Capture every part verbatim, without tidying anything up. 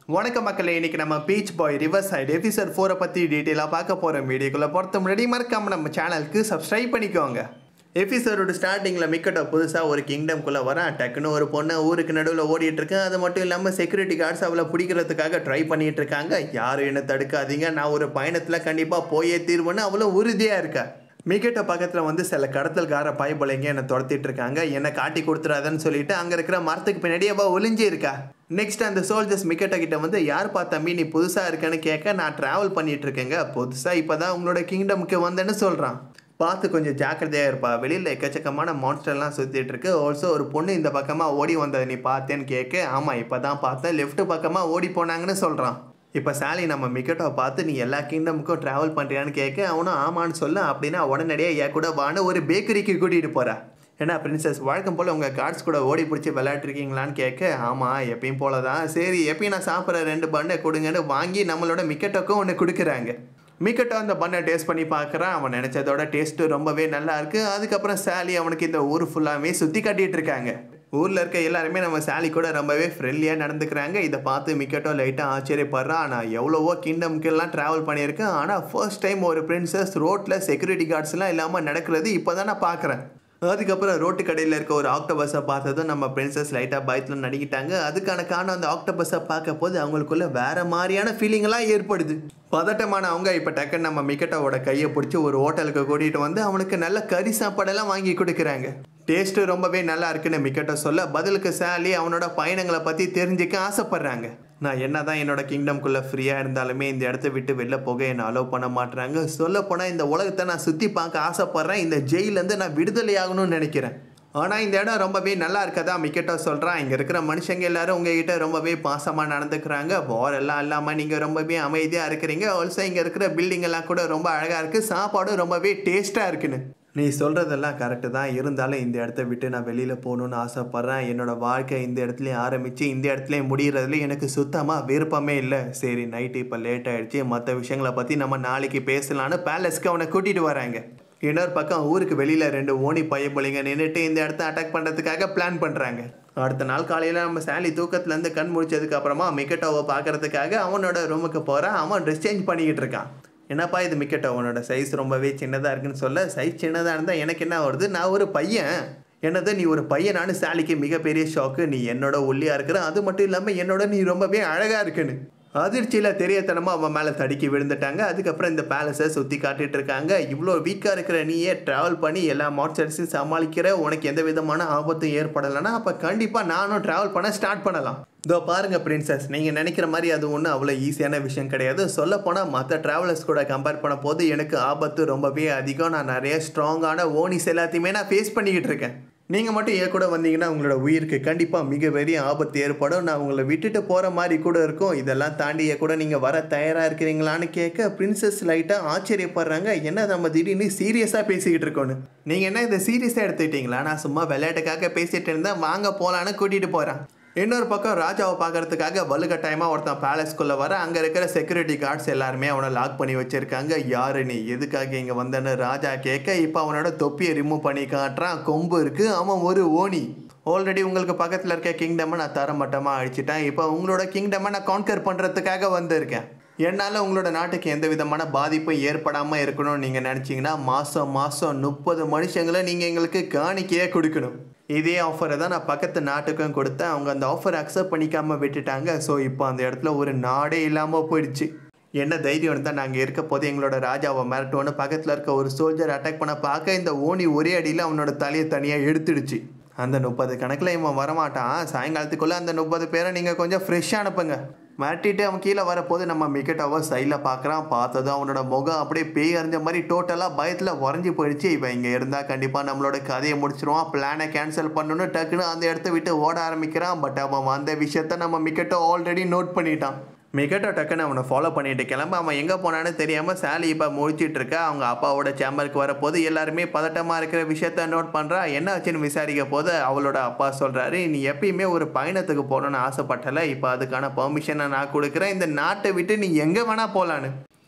வணக்கம் மக்களே, இன்னைக்கு நம்ம beach boy river side episode ஃபோரை பற்றி டீட்டெயிலாக பார்க்க போகிறோம். வீடியோக்குள்ளே பொறுத்த முன்னாடி மறக்காமல் நம்ம சேனலுக்கு சப்ஸ்கிரைப் பண்ணிக்கோங்க. எபிசோடோட ஸ்டார்டிங்கில் மிக்கட்டோ புதுசாக ஒரு கிங்டம்குள்ளே வரான். டக்குன்னு ஒரு பொண்ணை ஊருக்கு நடுவில் ஓடிட்டு இருக்கேன். அது மட்டும் இல்லாமல் செக்யூரிட்டி கார்ட்ஸ் அவளை பிடிக்கிறதுக்காக ட்ரை பண்ணிட்டு இருக்காங்க. யாரும் என்ன தடுக்காதீங்க, நான் ஒரு பயணத்தில் கண்டிப்பாக போயே தீர்வுன்னு அவளும் உறுதியாக இருக்கா. மிக்கட்டோ பக்கத்தில் வந்து சில கடத்தல்கார பாய்பலைங்க என்னை துரத்திட்டு இருக்காங்க. என்னை காட்டி கொடுத்துறாதன்னு சொல்லிட்டு அங்கே இருக்கிற மரத்துக்கு பின்னாடி அவள் ஒளிஞ்சி இருக்கா. நெக்ஸ்ட் அந்த சோல்ஜர்ஸ் மிக்கட்டோ கிட்ட வந்து யாருப்பா தம்பி நீ புதுசாக இருக்கேன்னு கேட்க, நான் ட்ராவல் பண்ணிட்டு இருக்கேங்க, புதுசாக இப்போ தான் உங்களோட கிங்டமுக்கு வந்தேன்னு சொல்கிறான். பார்த்து கொஞ்சம் ஜாக்கிரதையாக இருப்பா, வெளியில் எக்கச்சக்கமான மான்ஸ்டர்லாம் சுற்றிட்டு இருக்கு. ஆல்சோ ஒரு பொண்ணு இந்த பக்கமாக ஓடி வந்ததை நீ பார்த்தேன்னு கேட்க, ஆமாம் இப்போ தான் பார்த்தேன், லெஃப்ட் பக்கமாக ஓடி போனாங்கன்னு சொல்கிறான். இப்போ சாலி நம்ம மிக்கட்டோவை பார்த்து நீ எல்லா கிங்டமுக்கும் ட்ராவல் பண்ணுறியான்னு கேட்க, அவனும் ஆமான்னு சொல்ல. அப்படின்னா உடனடியாக ஏன் கூட வான்னு ஒரு பேக்கரிக்கு கூட்டிகிட்டு போகிறா. ஏன்னா பிரின்சஸ் வழக்கம் போல் உங்கள் கார்ட்ஸ் கூட ஓடி பிடிச்சி விளையாட்டுருக்கீங்களான்னு கேட்க, ஆமாம் எப்பயும் போல தான், சரி எப்பயும் நான் சாப்பிட்ற ரெண்டு பண்ணை கொடுங்கன்னு வாங்கி நம்மளோட மிக்கட்டோக்கும் ஒன்று கொடுக்குறாங்க. மிக்கட்டோ அந்த பண்ணை டேஸ்ட் பண்ணி பார்க்குறான். அவன் நினச்சதோட டேஸ்ட்டு ரொம்பவே நல்லா இருக்குது. அதுக்கப்புறம் சாலி அவனுக்கு இந்த ஊர் ஃபுல்லாகவே சுற்றி காட்டிகிட்டு இருக்காங்க. ஊரில் இருக்க எல்லாருமே நம்ம சாலி கூட ரொம்பவே ஃப்ரெண்ட்லியாக நடந்துக்கிறாங்க. இதை பார்த்து மிக்கட்டோ லைட்டாக ஆச்சரியப்படுறான். நான் எவ்வளவோ கிங்டம்க்கெல்லாம் ட்ராவல் பண்ணியிருக்கேன், ஆனால் ஃபர்ஸ்ட் டைம் ஒரு பிரின்சஸ் ரோட்டில் செக்யூரிட்டி கார்ட்ஸ்லாம் இல்லாமல் நடக்கிறது இப்போ தான் நான் பார்க்குறேன். அதுக்கப்புறம் ரோட்டு கடையில் இருக்க ஒரு ஆக்டோபஸை பார்த்ததும் நம்ம பிரின்சஸ் லைட்டாக பயத்தில் நடிக்கிட்டாங்க. அதுக்கான காரணம் அந்த ஆக்டோபஸை பார்க்க போது அவங்களுக்குள்ள வேறு மாதிரியான ஃபீலிங்கெல்லாம் ஏற்படுது. பதட்டமான அவங்க இப்போ டக்குன்னு நம்ம மிக்கட்டோவோட கையை பிடிச்சி ஒரு ஹோட்டலுக்கு கூட்டிகிட்டு வந்து அவனுக்கு நல்ல கறி சாப்பாடெல்லாம் வாங்கி கொடுக்குறாங்க. டேஸ்ட்டு ரொம்பவே நல்லா இருக்குன்னு மிக்கட்டோ சொல்ல, பதிலுக்கு சாலி அவனோட பயணங்களை பற்றி தெரிஞ்சுக்க ஆசைப்பட்றாங்க. நான் என்ன தான் என்னோட கிங்டம்குள்ளே ஃப்ரீயாக இருந்தாலுமே இந்த இடத்த விட்டு வெளில போக என்னை அலோவ் பண்ண மாட்டுறாங்க. சொல்லப்போனால் இந்த உலகத்தை நான் சுற்றி பார்க்க ஆசைப்பட்றேன், இந்த ஜெயிலேருந்து நான் விடுதலை ஆகணும்னு நினைக்கிறேன். ஆனால் இந்த இடம் ரொம்பவே நல்லா இருக்கதா மிக்கட்டோ சொல்கிறான். இங்கே இருக்கிற மனுஷங்க எல்லோரும் உங்ககிட்ட ரொம்பவே பாசமாக நடந்துக்கிறாங்க, போர் எல்லாம் இல்லாமல் நீங்கள் ரொம்பவே அமைதியாக இருக்கிறீங்க. ஆல்சோ இங்கே இருக்கிற பில்டிங் எல்லாம் கூட ரொம்ப அழகாக இருக்குது, சாப்பாடும் ரொம்பவே டேஸ்ட்டாக இருக்குன்னு. நீ சொல்கிறதெல்லாம் கரெக்டு தான், இருந்தாலும் இந்த இடத்த விட்டு நான் வெளியில் போகணுன்னு ஆசைப்பட்றேன். என்னோடய வாழ்க்கை இந்த இடத்துலையும் ஆரம்பித்து இந்த இடத்துலையும் முடிகிறதுல எனக்கு சுத்தமாக விருப்பமே இல்லை. சரி நைட்டு இப்போ லேட் ஆகிடுச்சு, மற்ற விஷயங்களை பற்றி நம்ம நாளைக்கு பேசலான்னு பேலஸ்க்கு அவனை கூட்டிகிட்டு வராங்க. இன்னொரு பக்கம் ஊருக்கு வெளியில் ரெண்டு ஓனி பையபொலிங்க நின்றுட்டு இந்த இடத்த அட்டாக் பண்ணுறதுக்காக பிளான் பண்ணுறாங்க. அடுத்த நாள் காலையில் நம்ம சாலி தூக்கத்துலேருந்து கண் முடிச்சதுக்கு அப்புறமா மிக்கட்டோவை பார்க்குறதுக்காக அவனோட ரூமுக்கு போகிறான். அவன் ட்ரெஸ் சேஞ்ச் பண்ணிக்கிட்டு இருக்கான். என்னப்பா இது மிக்கட்டோ, அவனோட சைஸ் ரொம்பவே சின்னதாக இருக்குன்னு சொல்ல, சைஸ் சின்னதாக இருந்தால் எனக்கு என்ன வருது, நான் ஒரு பையன். என்னது நீ ஒரு பையனானு சாலிக்கு மிகப்பெரிய ஷாக்கு. நீ என்னோட ஒல்லியாக இருக்கிற, அது மட்டும் இல்லாமல் என்னோட நீ ரொம்பவே அழகாக இருக்குன்னு. அதிர்ச்சியில் தெரியத்தனமாக அவன் மேலே தடுக்கி விழுந்துட்டாங்க. அதுக்கப்புறம் இந்த பேலஸை சுற்றி காட்டிகிட்டு இருக்காங்க. இவ்வளோ வீக்காக இருக்கிற நீயே ட்ராவல் பண்ணி எல்லா மான்ஸ்டர்ஸையும் சமாளிக்கிற, உனக்கு எந்த விதமான ஆபத்தும் ஏற்படலைன்னா அப்போ கண்டிப்பாக நானும் ட்ராவல் பண்ண ஸ்டார்ட் பண்ணலாம். இதோ பாருங்கள் பிரின்சஸ், நீங்கள் நினைக்கிற மாதிரி அது ஒன்றும் அவ்வளோ ஈஸியான விஷயம் கிடையாது. சொல்லப்போனால் மற்ற ட்ராவலர்ஸ் கூட கம்பேர் பண்ண போது எனக்கு ஆபத்து ரொம்பவே அதிகம். நான் நிறைய ஸ்ட்ராங்கான ஓனிஸ் எல்லாத்தையுமே நான் ஃபேஸ் பண்ணிக்கிட்டு இருக்கேன். நீங்கள் மட்டும் ஏன் கூட வந்தீங்கன்னா உங்களோட உயிருக்கு கண்டிப்பாக மிக பெரிய ஆபத்து ஏற்படும். நான் உங்களை விட்டுட்டு போகிற மாதிரி கூட இருக்கும். இதெல்லாம் தாண்டியே கூட நீங்கள் வர தயாராக இருக்கிறீங்களான்னு கேட்க பிரின்சஸ் லைட்டாக ஆச்சரியப்படுறாங்க. என்ன நம்ம திடீர்னு சீரியஸாக பேசிக்கிட்டு இருக்கோன்னு. நீங்கள் என்ன இதை சீரியஸாக எடுத்துக்கிட்டீங்களா? நான் சும்மா விளையாட்டுக்காக பேசிகிட்டு இருந்தேன், வாங்க போகலான்னு கூட்டிகிட்டு போகிறேன். இன்னொரு பக்கம் ராஜாவை பார்க்கறதுக்காக வலுக்கட்டாயமாக ஒருத்தன் பேலஸ்குள்ளே வர, அங்கே இருக்கிற செக்யூரிட்டி கார்ட்ஸ் எல்லாருமே அவனை லாக் பண்ணி வச்சுருக்காங்க. யாரு நீ, எதுக்காக இங்கே வந்தேன்னு ராஜா கேட்க, இப்போ அவனோட தொப்பியை ரிமூவ் பண்ணி காட்டுறான். கொம்பு இருக்குது, அவன் ஒரு ஓனி. ஆல்ரெடி உங்களுக்கு பக்கத்தில் இருக்க கிங்டமை நான் தரமட்டமாக அழிச்சிட்டேன், இப்போ உங்களோட கிங்டமை நான் கான்கர் பண்ணுறதுக்காக வந்திருக்கேன். என்னால் உங்களோட நாட்டுக்கு எந்த விதமான பாதிப்பும் ஏற்படாமல் இருக்கணும்னு நீங்கள் நினச்சிங்கன்னா மாதம் மாதம் முப்பது மனுஷங்களை நீங்கள் எங்களுக்கு காணிக்கையே கொடுக்கணும். இதே ஆஃபரை தான் நான் பக்கத்து நாட்டுக்கும் கொடுத்தேன், அவங்க அந்த ஆஃபரை அக்செப்ட் பண்ணிக்காமல் விட்டுட்டாங்க. ஸோ இப்போ அந்த இடத்துல ஒரு நாடே இல்லாமல் போயிடுச்சு. என்ன தைரியம் தான் நாங்கள் இருக்க போது எங்களோட ராஜாவை மிரட்டுவோன்னு பக்கத்தில் இருக்க ஒரு சோல்ஜர் அட்டாக் பண்ண பார்க்க, இந்த ஓனி ஒரே அடியில் அவனோட தலையை தனியாக எடுத்துடுச்சு. அந்த முப்பது கணக்கில் இவன் வரமாட்டான், சாயங்காலத்துக்குள்ளே அந்த முப்பது பேரை நீங்கள் கொஞ்சம் ஃப்ரெஷ்ஷாக அனுப்புங்க. மாட்டிட்டு அவன் கீழே வரப்போது நம்ம மிக்கட்டோவை சைடில் பார்க்குறான். பார்த்ததும் அவனோட முகம் அப்படியே பேய் அறிஞ்ச மாதிரி டோட்டலாக பயத்தில் உறைஞ்சி போயிடுச்சு. இவன் இங்கே இருந்தால் கண்டிப்பாக நம்மளோட கதையை முடிச்சிருவான், பிளானை கேன்சல் பண்ணணும்னு டக்குன்னு அந்த இடத்த விட்டு ஓட ஆரம்பிக்கிறான். பட் அவன் வந்த விஷயத்த நம்ம மிக்கட்டோ ஆல்ரெடி நோட் பண்ணிட்டான். மிக்கட்டோ டக்குன்னு அவனை ஃபாலோ பண்ணிட்டு கிளம்ப, அவன் எங்கே போனான்னு தெரியாமல் சாலி இப்போ முடிச்சிட்டு இருக்கா. அவங்க அப்பாவோட சேம்பருக்கு வரப்போது எல்லாருமே பதட்டமாக இருக்கிற விஷயத்த நோட் பண்ணுறா. என்ன ஆச்சுன்னு விசாரிக்க போது அவளோட அப்பா சொல்கிறாரு, நீ எப்பயுமே ஒரு பயணத்துக்கு போகணுன்னு ஆசைப்பட்டல, இப்போ அதுக்கான பர்மிஷனை நான் கொடுக்குறேன், இந்த நாட்டை விட்டு நீ எங்கே வேணால் போகலான்னு.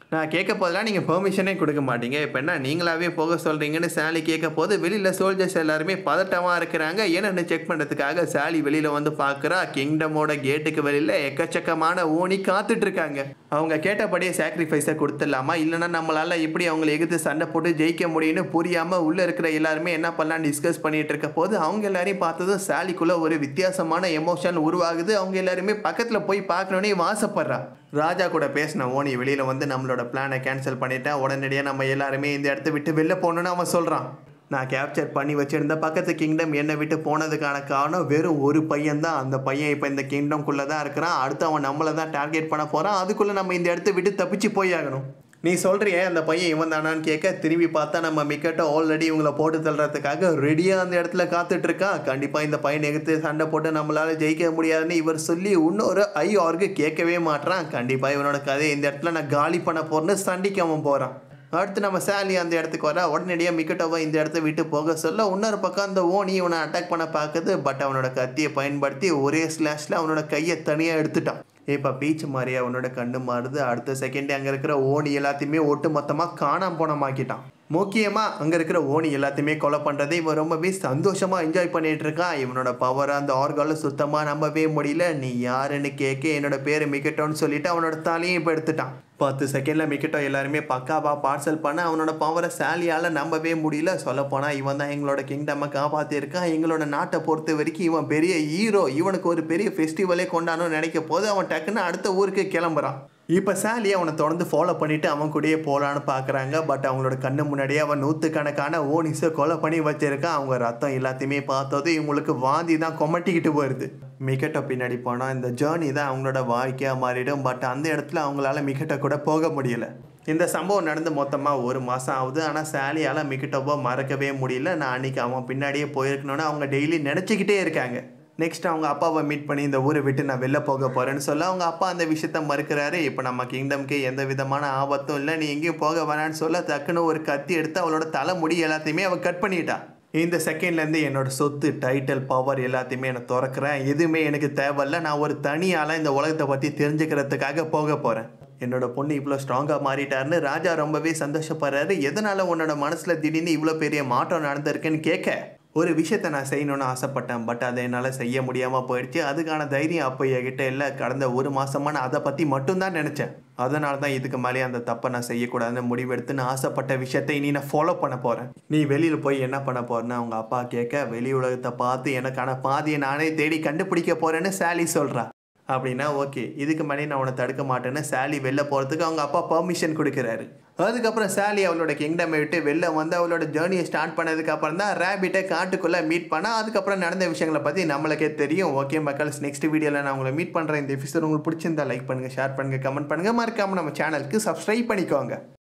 நான் கேட்க போதெல்லாம் நீங்கள் பெர்மிஷனே கொடுக்க மாட்டீங்க, இப்போ என்ன நீங்களாவே போக சொல்கிறீங்கன்னு சாலி கேட்க போது வெளியில் சோல்ஜர்ஸ் எல்லாருமே பதட்டமாக இருக்கிறாங்க. என்னென்னு செக் பண்ணுறதுக்காக சாலி வெளியில் வந்து பார்க்குறா. கிங்டமோட கேட்டுக்கு வெளியில் எக்கச்சக்கமான ஓனி காத்துட்டு இருக்காங்க. அவங்க கேட்டபடியே சாக்ரிஃபைஸை கொடுத்துடலாமா, இல்லைன்னா நம்மளால் எப்படி அவங்களை எதிர்த்து சண்டை போட்டு ஜெயிக்க முடியும்னு புரியாமல் உள்ளே இருக்கிற எல்லாருமே என்ன பண்ணலான்னு டிஸ்கஸ் பண்ணிட்டு இருக்க போது அவங்க எல்லாரையும் பார்த்ததும் சாலிக்குள்ளே ஒரு வித்தியாசமான எமோஷன் உருவாகுது. அவங்க எல்லாருமே பக்கத்தில் போய் பார்க்கணுன்னே ஆசைப்படுறா. ராஜா கூட பேசின ஓனி வெளியில் வந்து நம்மளோட பிளானை கேன்சல் பண்ணிட்டேன், உடனடியாக நம்ம எல்லாருமே இந்த இடத்த விட்டு வெளில போகணுன்னு அவன் சொல்கிறான். நான் கேப்சர் பண்ணி வச்சுருந்த பக்கத்து கிங்டம் என்னை விட்டு போனதுக்கான காரணம் வெறும் ஒரு பையன் தான். அந்த பையன் இப்போ இந்த கிங்டம்குள்ளே தான் இருக்கிறான். அடுத்து அவன் நம்மளை தான் டார்கெட் பண்ண போகிறான். அதுக்குள்ளே நம்ம இந்த இடத்த விட்டு தப்பிச்சு போய் ஆகணும். நீ சொல்கிறியே அந்த பையன் இவன் தானான்னு கேட்க திரும்பி பார்த்தா நம்ம மிக்கட்டோ ஆல்ரெடி இவங்களை போட்டு தள்ளுறதுக்காக ரெடியாக அந்த இடத்துல காத்துட்ருக்கான். கண்டிப்பாக இந்த பையன் எதிர்த்து சண்டை போட்டு நம்மளால் ஜெயிக்க முடியாதுன்னு இவர் சொல்லி இன்னொரு ஐ ஆர்க்கு கேட்கவே மாட்டான். கண்டிப்பாக இவனோட கதையை இந்த இடத்துல நான் காலி பண்ண போகிறேன்னு சண்டிக்காமல் போகிறான். அடுத்து நம்ம சாலி அந்த இடத்துக்கு வர உடனடியாக மிக்கட்டோவை இந்த இடத்த விட்டு போக சொல்ல இன்னொரு பக்கம் அந்த ஓனி இவனை அட்டாக் பண்ண பார்க்குது. பட் அவனோட கத்தியை பயன்படுத்தி ஒரே ஸ்லாஷில் அவனோட கையை தனியாக எடுத்துட்டான். இப்போ பீச் மாதிரியே அவனோட கண்ணு மாறுது. அடுத்த செகண்டே அங்கே இருக்கிற ஓனி எல்லாத்தையுமே ஒட்டு மொத்தமாக காணாம போனமாக்கிட்டான். முக்கியமாக அங்கே இருக்கிற ஓனி எல்லாத்தையுமே கொலை பண்ணுறதை இவன் ரொம்பவே சந்தோஷமாக என்ஜாய் பண்ணிகிட்டு இருக்கான். இவனோட பவர் அந்த ஆர்கால சுத்தமாக நம்பவே முடியல. நீ யாருன்னு கேட்க என்னோட பேர் மிக்கட்டோன்னு சொல்லிட்டு அவனோட தலையும் இப்போ எடுத்துட்டான். பத்து செகண்டில் மிக்கட்டோ எல்லாருமே பக்காவா பார்சல் பண்ண அவனோட பவரை சாலியால் நம்பவே முடியல. சொல்லப்போனால் இவன் தான் எங்களோட கிங்டமை காப்பாற்றிருக்கான். எங்களோட நாட்டை பொறுத்த வரைக்கும் இவன் பெரிய ஹீரோ. இவனுக்கு ஒரு பெரிய ஃபெஸ்டிவலே கொண்டாடணும்னு நினைக்க போது அவன் டக்குன்னு அடுத்த ஊருக்கு கிளம்புறான். இப்போ சாலி அவனை தொடர்ந்து ஃபாலோ பண்ணிவிட்டு அவன் கூடயே போகலான்னு பார்க்குறாங்க. பட் அவங்களோட கண்ணு முன்னாடியே அவன் நூற்றுக்கணக்கான ஓனிஸை கொலை பண்ணி வச்சிருக்கான். அவங்க ரத்தம் எல்லாத்தையுமே பார்த்தது இவங்களுக்கு வாந்தி தான் கொமட்டிக்கிட்டு வருது. மிக்கட்டோ பின்னாடி போனால் இந்த ஜேர்னி தான் அவங்களோட வாழ்க்கையாக மாறிடும். பட் அந்த இடத்துல அவங்களால மிக்கட்டோ கூட போக முடியல. இந்த சம்பவம் நடந்து மொத்தமாக ஒரு மாதம் ஆகுது. ஆனால் சாலியால் மிக்கட்டோவை மறக்கவே முடியல. நான் அன்றைக்கி அவன் பின்னாடியே போயிருக்கணுன்னு அவங்க டெய்லி நினச்சிக்கிட்டே இருக்காங்க. நெக்ஸ்ட் அவங்க அப்பாவை மீட் பண்ணி இந்த ஊரை விட்டு நான் வெளில போக போகிறேன்னு சொல்ல அவங்க அப்பா அந்த விஷயத்த மறுக்கிறாரு. இப்போ நம்ம கிங்டம்க்கு எந்த விதமான ஆபத்தும் இல்லை, நீ எங்கேயும் போக வேணான்னு சொல்ல டக்குன்னு ஒரு கத்தி எடுத்து அவளோட தலைமுடி எல்லாத்தையுமே அவள் கட் பண்ணிட்டா. இந்த செகண்ட்லேருந்து என்னோட சொத்து, டைட்டில், பவர் எல்லாத்தையுமே நான் திறக்கிறேன். எதுவுமே எனக்கு தேவையில்லை. நான் ஒரு தனியால் இந்த உலகத்தை பற்றி தெரிஞ்சுக்கிறதுக்காக போக போகிறேன். என்னோட பொண்ணு இவ்வளோ ஸ்ட்ராங்காக மாறிட்டாருன்னு ராஜா ரொம்பவே சந்தோஷப்படுறாரு. எதனால் உன்னோட மனசில் திடீர்னு இவ்வளோ பெரிய மாற்றம் நடந்திருக்குன்னு கேட்க ஒரு விஷயத்தை நான் செய்யணும்னு ஆசைப்பட்டேன். பட் அதை என்னால் செய்ய முடியாமல் போயிடுச்சு. அதுக்கான தைரியம் அப்போ என்கிட்ட இல்லை. கடந்த ஒரு மாதமாக நான் அதை பற்றி மட்டும்தான் நினச்சேன். அதனால தான் இதுக்கு மேலே அந்த தப்பை நான் செய்யக்கூடாதுன்னு முடிவெடுத்து நான் ஆசைப்பட்ட விஷயத்தை இனி நான் ஃபாலோ பண்ண போகிறேன். நீ வெளியில் போய் என்ன பண்ண போகிறேன்னு அவங்க அப்பா கேட்க வெளி உலகத்தை பார்த்து எனக்கான பாதியை நானே தேடி கண்டுபிடிக்க போகிறேன்னு சாலி சொல்கிறா. அப்படின்னா ஓகே, இதுக்கு மேலே நான் உன்னை தடுக்க மாட்டேன்னு சாலி வெளில போகிறதுக்கு அவங்க அப்பா பர்மிஷன் கொடுக்குறாரு. அதுக்கப்புறம் சாலி அவளோட கிங்டமை விட்டு வெளில வந்து அவளோட ஜேர்னியை ஸ்டார்ட் பண்ணதுக்கப்புறம் தான் ரேபிட்டை காட்டுக்குள்ளே மீட் பண்ணால் அதுக்கப்புறம் நடந்த விஷயங்களை பற்றி நம்மளுக்கே தெரியும். ஓகே மக்கள்ஸ், நெக்ஸ்ட் வீடியோவில் நான் உங்களை மீட் பண்ணுறேன். இந்த எபிசோட் உங்களுக்கு பிடிச்சிருந்தா லைக் பண்ணுங்கள், ஷேர் பண்ணுங்கள், கமெண்ட் பண்ணுங்கள். மறக்காமல் நம்ம சேனலுக்கு சப்ஸ்கிரைப் பண்ணிக்கோங்க.